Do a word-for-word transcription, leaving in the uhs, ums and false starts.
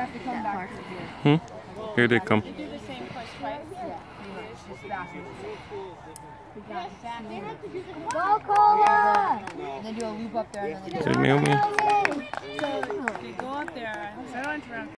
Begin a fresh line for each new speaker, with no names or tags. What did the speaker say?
have to come back to here.
Hmm? Here they come.
You do the same course twice? Yeah. It's just backwards.
Go, Cola!
And then do a loop up there and then they
Say, Naomi.
So, you go up there. So I went around.